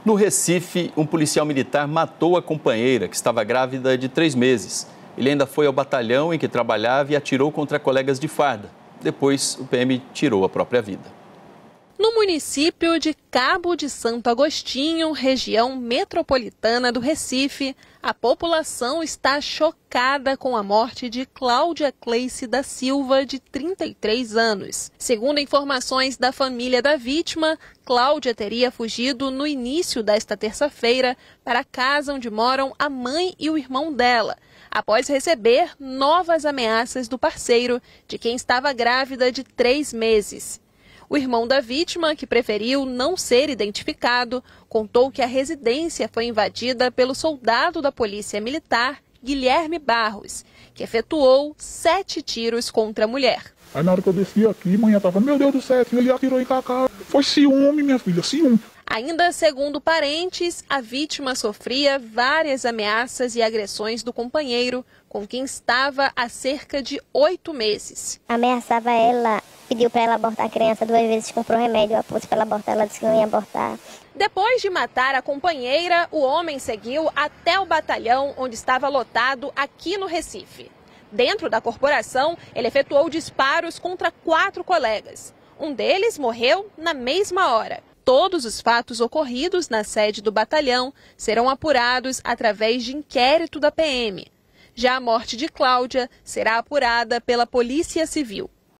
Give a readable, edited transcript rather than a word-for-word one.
No Recife, um policial militar matou a companheira, que estava grávida de 3 meses. Ele ainda foi ao batalhão em que trabalhava e atirou contra colegas de farda. Depois, o PM tirou a própria vida. No município de Cabo de Santo Agostinho, região metropolitana do Recife, a população está chocada com a morte de Cláudia Cleice da Silva, de 33 anos. Segundo informações da família da vítima, Cláudia teria fugido no início desta terça-feira para a casa onde moram a mãe e o irmão dela, após receber novas ameaças do parceiro, de quem estava grávida de 3 meses. O irmão da vítima, que preferiu não ser identificado, contou que a residência foi invadida pelo soldado da Polícia Militar, Guilherme Barros, que efetuou 7 tiros contra a mulher. Aí na hora que eu desci aqui, manhã tava, meu Deus do céu, ele atirou em Cacá. Foi ciúme, minha filha, ciúme. Ainda segundo parentes, a vítima sofria várias ameaças e agressões do companheiro, com quem estava há cerca de 8 meses. Ameaçava ela, pediu para ela abortar a criança 2 vezes, comprou remédio, a pus para ela abortar, ela disse que não ia abortar. Depois de matar a companheira, o homem seguiu até o batalhão onde estava lotado aqui no Recife. Dentro da corporação, ele efetuou disparos contra 4 colegas. Um deles morreu na mesma hora. Todos os fatos ocorridos na sede do batalhão serão apurados através de inquérito da PM. Já a morte de Cláudia será apurada pela Polícia Civil.